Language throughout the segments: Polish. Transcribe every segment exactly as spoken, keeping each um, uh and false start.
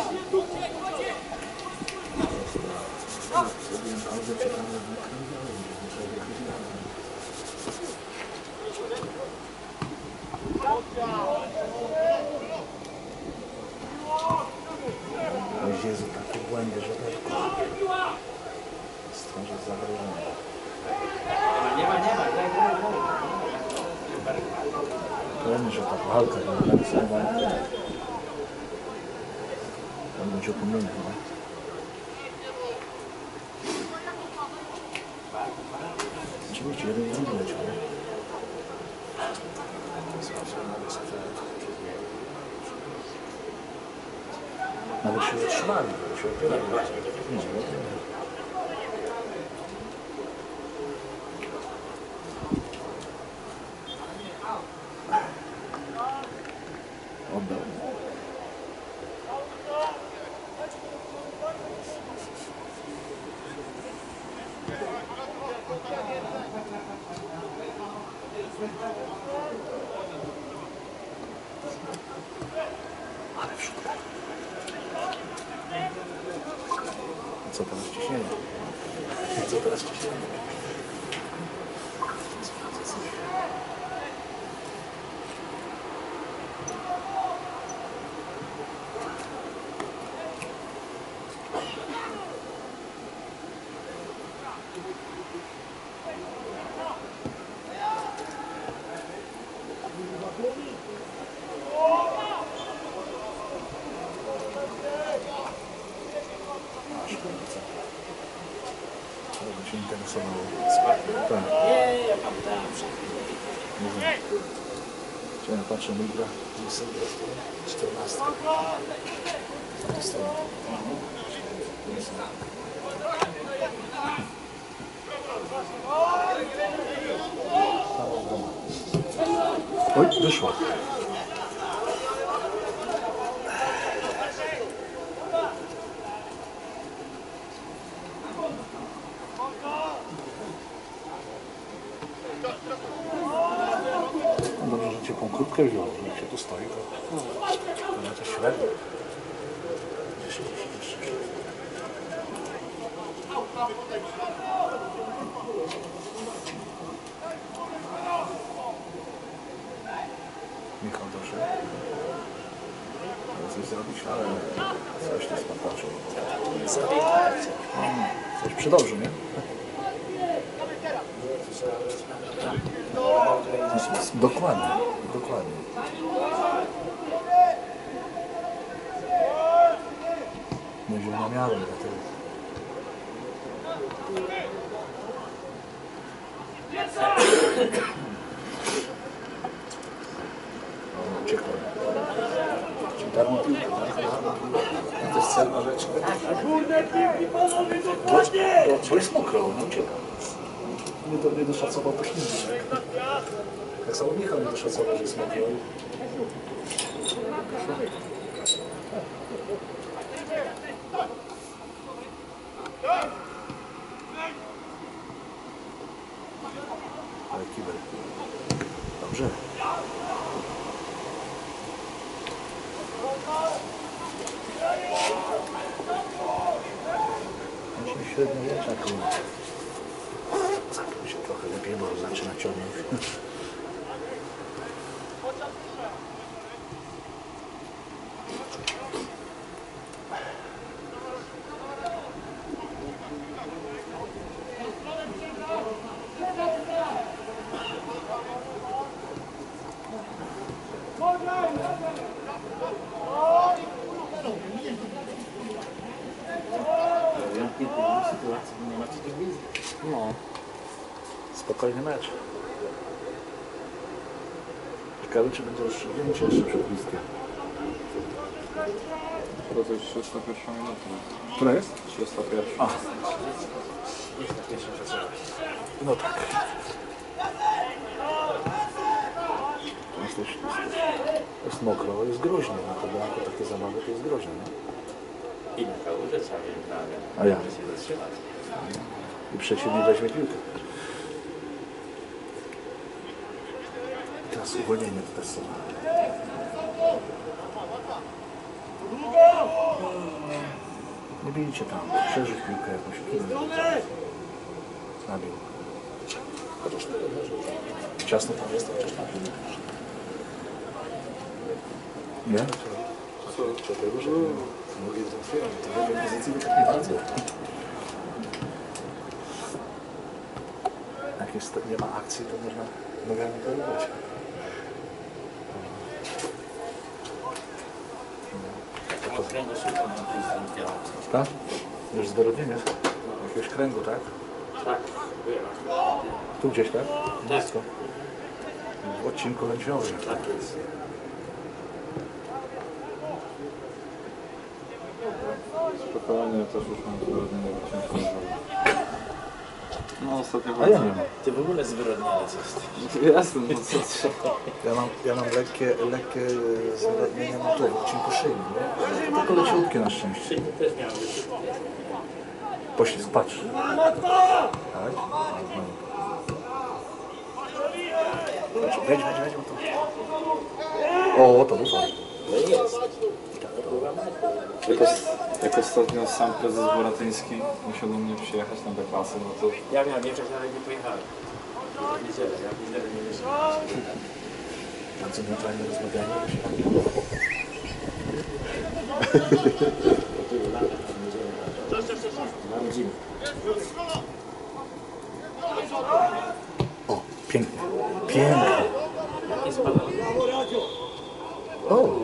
O Jezu, takie błędy, że tak stworzy zagrożenie. Nie ma, nie ma, nie ma. Pewnie, że ta walka nie jest normalna. On będzie upomniony, no. Oczywiście, jeden z drugim leciał, nie? Nawet się zatrzymali, bo się opierali. Nie, nie. Oddał. Ale w szutkę. Co teraz ciśnienie? Co teraz ciśnienie? Czego się interesowało? Tak. Nie, ja mam tam. Chciałem patrzę, mój gra czternaście. Z tej strony. Oj, wyszło. Dobrze, że ciepłą krótkę wziął, że jak się tu stoi, to no to średnio. Gdzieś gdzieś jeszcze. Michał dobrze. Coś zrobić, ale coś tu spapaczył. Hmm, coś przydążył, nie? Dokładnie, dokładnie. Nie wziął na miarę, dlatego. Uciekł. Czyli darmo piłkę, tak? To jest celna rzecz. Kurde, piłki panowie, dokładnie! Bo jest mokro, on ucieka. Nie, do, nie doszacował to ślizg. Tak samo Michał nie doszacował, że jest mokro. Ale kibel. Dobrze. Myślę średniowieczaku. Zapił się trochę lepiej, bo zaczyna ciągnąć. No, spokojny mecz. Ciekawe, czy będzie już zdjęcie jeszcze przed bliskiem. Chyba to jest trzydziesta pierwsza minuta. Która jest? trzydziesta pierwsza. A. No tak. Jest, jest, jest mokro, jest groźnie. No to dla jako takie zabawy to jest groźne. No? I na kałużyca, więc prawie. A ja. Może się zatrzymać. I przeciwnie weźmie piłkę. I teraz uwolnienie to też są. Nie bijcie tam, przeżyć piłkę jakąś. Nabił. Chociaż to ciasno tam jest, chociaż nabił. Nie? Co? Dlatego, że nogi otwieram, to będzie pozycji tak nie bardzo. Jak jest, nie ma akcji, to można nogami poruszać. Tak? Już zdorodnienie jakiegoś kręgu, tak? Tak. Tu gdzieś, tak? Blisko. W odcinku lędźwiowym. Tak jest. Spokojnie, też już mam zwyrodnienie, bo ciężko leżało. No ostatnio A ja nie mam. Ty w ogóle zwyrodnialec jesteś. Jestem, no co trzeba. Ja mam, ja mam lekkie, lekkie zwyrodnienie na tu, w odcinku szyi, nie? Tylko leciutkie na szczęście. Ty też miałeś być. Poślizg, patrz. Tak? Wejdź, wejdź, wejdź, bo to... O, to był fajnie. No jest. Jak, os- jak ostatnio sam prezes Boratyński musiał do mnie przyjechać na B-klasy, no to Ja miałem wieczór, ale nie pojechałem. W niedzielę, ja w niedzielę nie mieszkałem. Tam co neutralne rozmawianie. Mam dzień. O, pięknie. Pięknie. Nie spadam. O.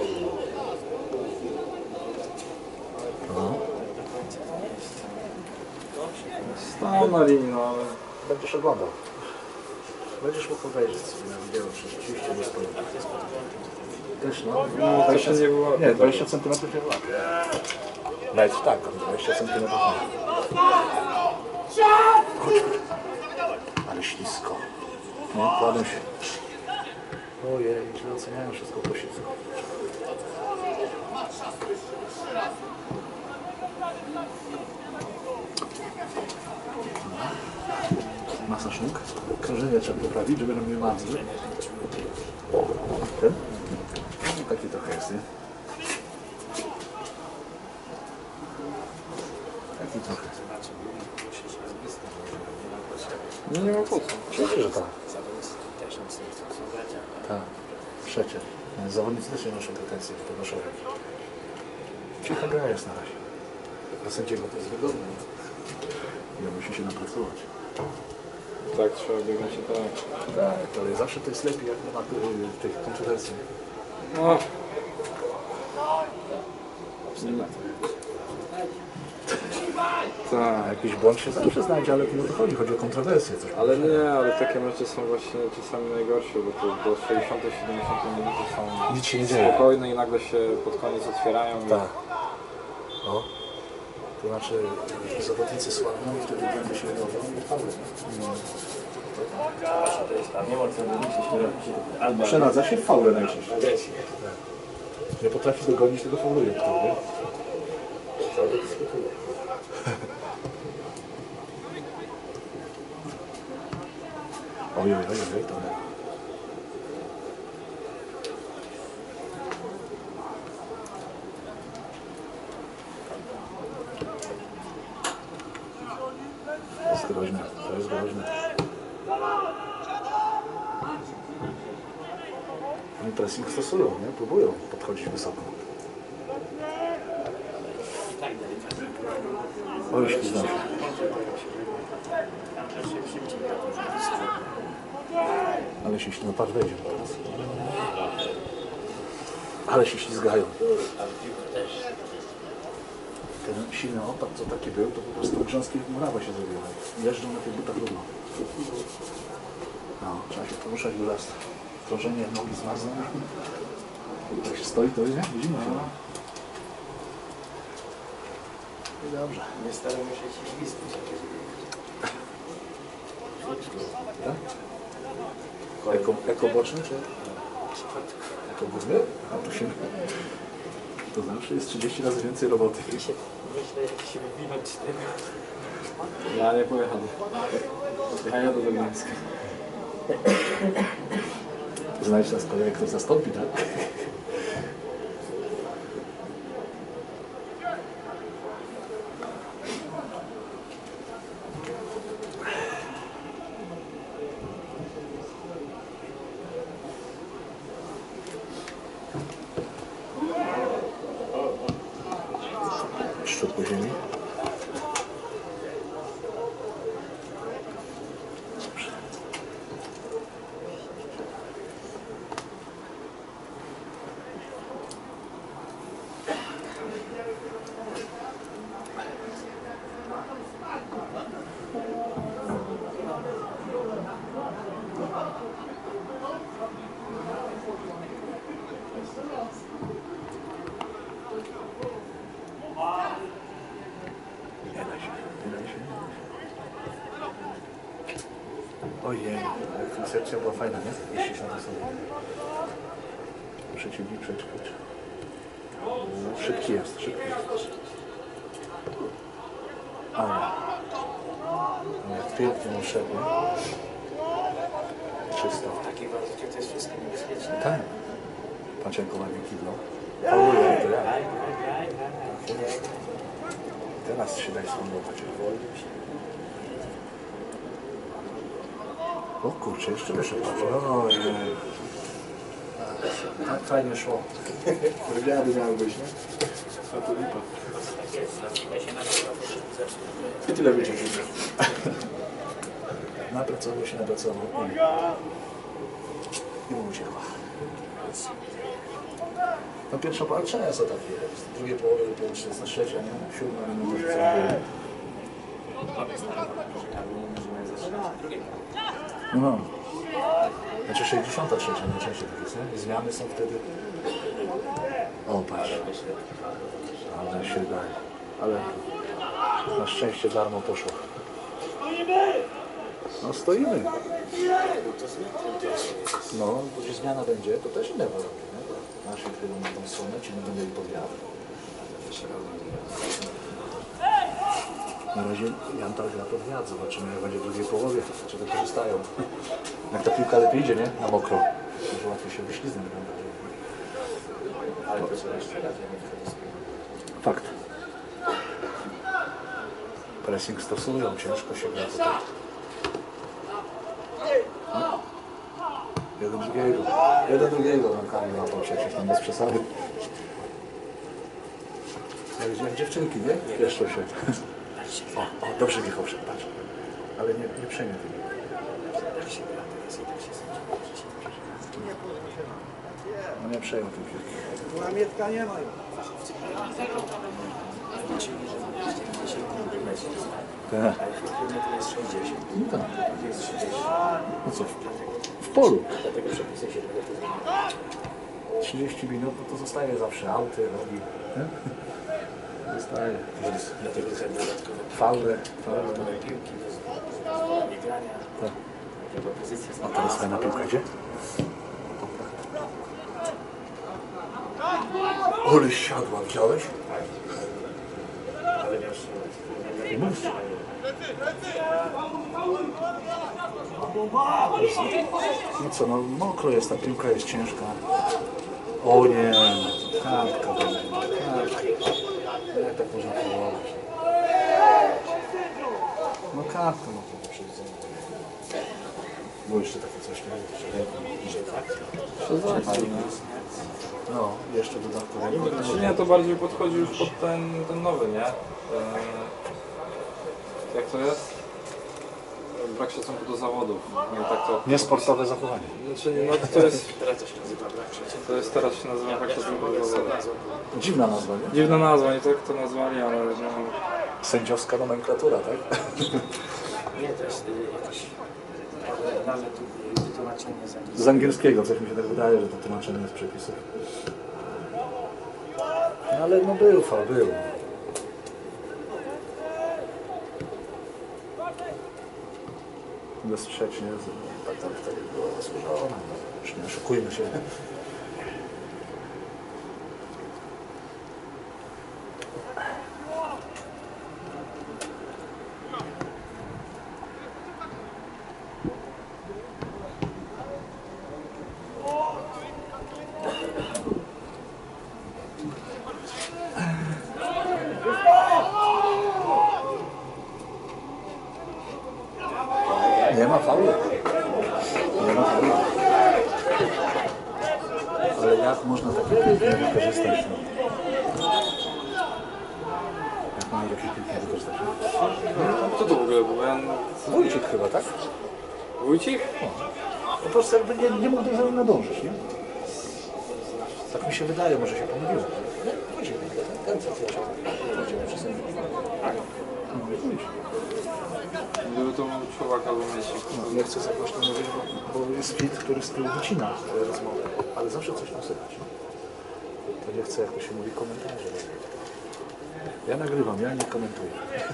No. stał na linii, no ale Będziesz oglądał. Będziesz mógł obejrzeć sobie na wideo, rzeczywiście bez problemu. Też no. no, to się nie było. Nie, dwadzieścia centymetrów nie było. Nawet tak, dwadzieścia centymetrów nie. Chodź, chodź. Ale ślisko. No, kładę się. Ojej, źle oceniają wszystko po ślisku. Masaż nóg. Krążenie trzeba poprawić, żeby nam nie marzły. Ten? No, taki trochę jest, nie? Taki trochę. No nie ma po co. Oczywiście, że tak. Tak. Przecież. Zawodnicy też nie noszą pretensji do tego szeregu. Cicha gra jest na razie. Dla sędziego to jest wygodne. Ja musi się napracować. Tak, trzeba biegać i tak. Tak, ale zawsze to jest lepiej, jak nie ma y, tych kontrowersji. No. A Tak. jakiś błąd się zawsze znajdzie, ale nie o to chodzi, chodzi o kontrowersję. Coś Ale nie, ale takie mecze są właśnie czasami najgorsze, bo to do sześćdziesiątej siedemdziesiątej minuty są Nic się nie dzieje. spokojne i nagle się pod koniec otwierają. i- Tak. O. To znaczy zawodnicy słabną i wtedy będą się robią i padły. To jest tam, nie ma co mówić, albo Przenadza się w faule najczęściej. agresję. Nie potrafi dogonić, tego fauluje. Kto, nie? Co dyskutuje? Ojej, ojej, ojej, to nie. To jest groźne, to jest groźne. Oni pressing stosują, nie? Próbują podchodzić wysoko. Oj, ślizgam się. Ale się ślizgają, patrz, wejdzie. Ale się ślizgają. Ten silny opad, co taki był, to po prostu grząskie murawa się zrobiła. Jeżdżą na tych butach równo. No, trzeba się poruszać do lasu. Krążenie nogi zmarzną. Jak się stoi, to nie? Widzimy się. No. I dobrze. Nie staramy się ci ślizgnąć. Tak? Eko, eko boczny, czy? Eko górny? A to się... To zawsze jest trzydzieści razy więcej roboty. Myślę, jak się wywinąć z tego. Ja nie pojechałem. A ja do Gdańska. Znajdź nas kolejny, kto zastąpi, tak? szczur po ziemi. Dobrze. Nie da się, nie da się. Ojej, koncepcja była fajna, nie? Jeśli się na to sobie. Przeciwnik przeczkać. Szybki jest, szybki jest. Ale, ale pięknie mu szedł. Czysto. W takich warunkach to jest wszystko niebezpieczne. Tak. Patrz jak go ładnie kidło. Pauluje, to ja. Aj, aj, aj, aj. Teraz się daj spróbować. O kurczę, jeszcze wyszedł. Ojej. Tak fajnie szło. Powiedziałem, miało być, nie? A to lipa. Tak jest, napiwaj się na to, I tyle wyciągnął. Napracował się, napracował. I mu uciekła. No pierwsza połowa często tak jest. W drugiej połowie dopiero trzydziesta trzecia, nie? Siódma minuta. No. Znaczy sześćdziesiąta trzecia najczęściej tak jest, nie? Zmiany są wtedy. O, patrz. Ale się daje. Ale na szczęście darmo poszło. No stoimy. No, jeśli zmiana będzie, to też inne warunki, nie? Nasi chwilą na tą stronę, ci będą mieli podwiady. Na razie Janta gra podwiad, zobaczymy jak będzie w drugiej połowie, czy wykorzystają. Jak ta piłka lepiej idzie, nie? Na mokro. Może łatwiej się wyśliznąć. ale to trzeba jeszcze raz, ja nie wchodzę. Fakt. Pressing stosują, ciężko się gra tutaj. No. Jeden drugiego. Jeden drugiego rękami łapał się jakieś tam bez przesady. Jak, jak dziewczynki, nie? Pieszczą się. O, o, dobrze Michał wszedł, patrz. Ale nie, nie przejmie tego. Tak się gra teraz i tak się sędzia. No nie przejmę tej piłki. Namietka nie ma już. Liczyli, że będzie czterdzieści metrów. Tak. A efektywnie to jest sześćdziesiąt. No tak. To jest trzydzieści. No co? W polu. Dlatego przepisy się trochę tu trzydzieści minut, no to zostaje zawsze auty, robi. Nie? Zostaje. Dlatego te dodatkowe Faule. Faule. dodatkowe piłki, nie grania. Tak. Jego pozycja A teraz fajna piłka idzie. Ole siadła, widziałeś? ale miał siłę. Nie mów. No co, no mokro jest, ta piłka jest ciężka. O nie, kartka będzie, kartka. Jak tak można próbować? No kartka no to przyjdzie. Było jeszcze takie coś, nie? Że tak. No, jeszcze dodatkowo. Znaczy nie, to bardziej podchodzi już pod ten, ten nowy, nie? Eee, jak to jest? Brak szacunku do zawodów. Nie, tak to, Niesportowe zachowanie. znaczy, no, to, jest, Teraz to się nazywa brak szacunku. to jest teraz się nazywa brak szacunku do zawodów. Dziwna nazwa, nie? Dziwna nazwa, nie tak to nazwali, ale no, Sędziowska nomenklatura, tak? Nie, to jest y, jakieś oryginalne tu- wytłumaczenie z angielskiego. Z angielskiego, coś mi się tak wydaje, że to tłumaczenie z przepisów. No ale no był fal, był. Bezsprzecznie, tak, tak, tak było zasłużone. Już nie oszukujmy się. Nie ma faulu. Nie ma faulu. Ale jak można takie piłki nie wykorzystać? No? powinien jakiś piłki wykorzystać. Co to w ogóle było? Ja... Wójcik chyba, tak? Wójcik? Po prostu jakby nie, nie mógł za nim nadążyć, nie? Tak mi się wydaje, może się pomyliłem. Wójcik, ten co wleciał. No, wójcik. Gdyby to był człowiek albo myślik. No, nie chcę za głośno mówić, bo, bo jest fit, który z tyłu wycina rozmowę, ale zawsze coś tam słychać. To nie chcę, jak to się mówi, komentarze. Ja nagrywam, ja nie komentuję.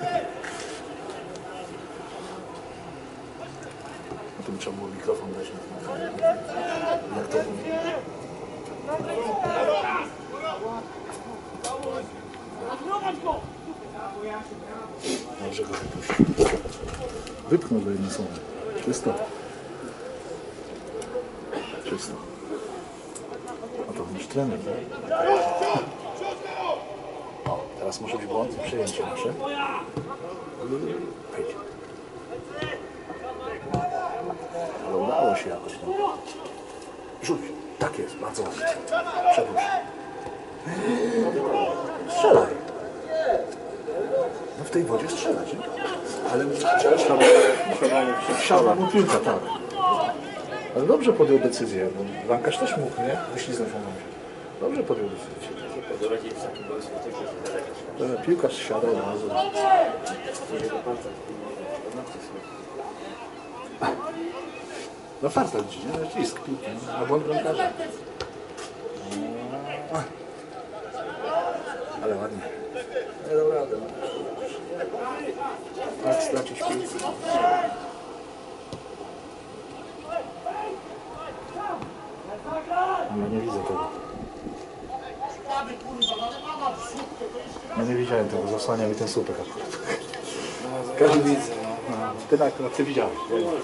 No to by trzeba było mikrofon dać na jak to mówi. Dobrze go wypuścił. Wypchnął go jednym słowem. Czysto. Czysto. A to już trener, tak? O, teraz może być błąd i przejęcie nasze. Wejdź. Ale udało się jakoś. No. Rzuć. Tak jest, bardzo ładnie. Przedłuż. Strzelaj. No w tej wodzie strzelać, nie? Ale wsiadła mu piłka, tak. Ale dobrze podjął decyzję, bo bramkarz też mógł, nie? Wyśliznąć mu się. Dobrze podjął decyzję. Ale piłkarz siadał na razu. No farta widzi, nie? Nacisk piłki, na błąd bramkarza. Ale ładnie. Nie dam rady. Tak stracić piłkę. Ja nie widzę tego. Ja nie widziałem tego, zasłania mi ten słupek akurat. Każdy widzę, no. No, ty tak, no, ty widziałeś.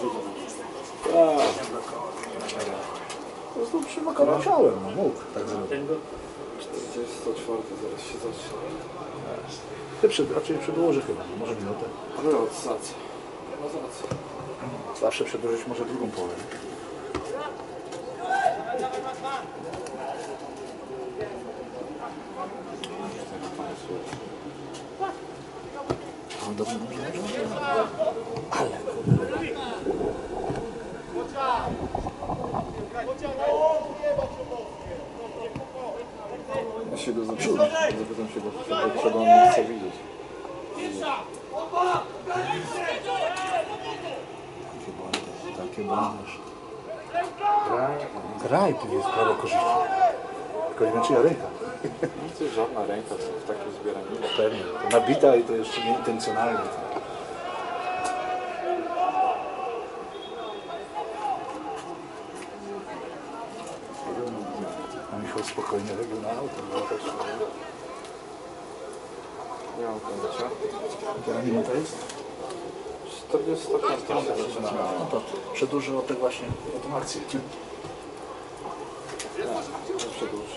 Po prostu przymokował ciałem, no mógł tak zrobić. czterdziesta czwarta zaraz się zacznie. Ty przy, raczej przedłuży chyba, no, może minutę. Ale od za co? No za co? Zawsze przedłużyć może drugą połowę. No dobrze, dobrze, dobrze. Ale kurde. Ja się go zapytam, zapytam się go, czego on nie chce widzieć. Takie błędy, takie błędy. Graj, graj, tu jest prawo korzyści. Tylko nie wiem, czyja ręka. No to jest żadna ręka co w takim zbieraniu. Pewnie, to nabita i to jeszcze nieintencjonalnie. A Michał spokojnie wyglądał, to było też... Nie mam pojęcia. Która minuta jest? czterdziesta piąta zaczyna. No to przedłuży o tę właśnie, o tą akcję. Przedłuży.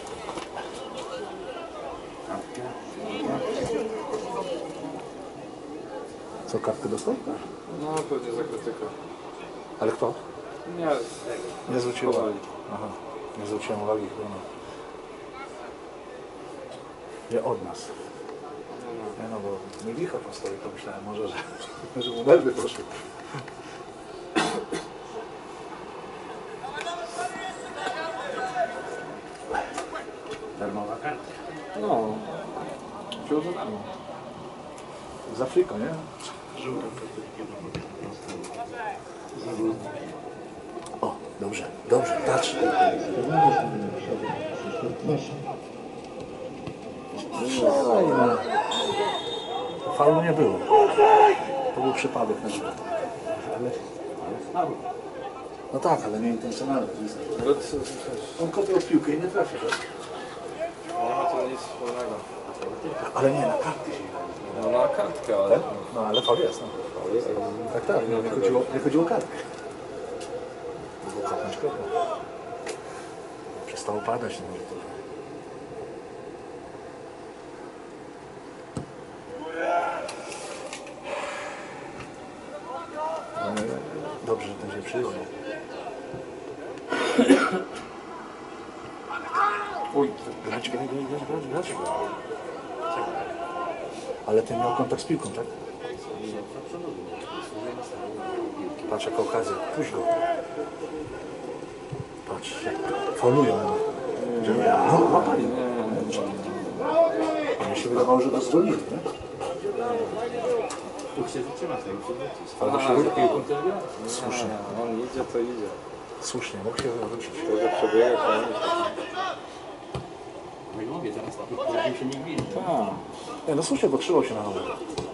Co, kartkę dostał? No pewnie za krytykę. Ale kto? Nie, Nie zwróciłem Kowal. uwagi. Aha, nie zwróciłem uwagi chyba na... Nie od nas. Nie no, bo mi licho postawił, to myślałem może, że, że mu nerwy poszły. Darmowa karta. no. Wziął za Z Afryką, nie? O, dobrze, dobrze, patrz. Strzelaj, no. Faulu nie było. To był przypadek na przykład. Ale, ale no tak, ale nie intencjonalny. Ale co, co, On kopiał piłkę i nie trafił. nie ma to nic wspólnego. Ale nie, na kartkę się No na kartkę, ale... tak? No ale faul jest, no. Tak, tak, no, nie, chodziło, nie chodziło o kartkę. Było kopnąć kopnął. Przestało padać, no może to... No, nie, dobrze, że ten się przyjął. Uj, Grać, grać, grać, grać, grać. Ale ten miał kontakt z piłką, tak? Patrz jaka okazja, puść go. Patrz, jak folują. No, łapali. Mnie się wydawało, że to zwolnili, nie? Mógł się wytrzymać, tak? Ale to się A, wy... piłką to gra? Słusznie, Nie, on idzie, to idzie. słusznie, mógł się wywrócić. To, że przebiega, to nie. No i mówię, teraz tak, jakby się nie bili. Tak. Nie, no słusznie, bo trzymał się na nogę.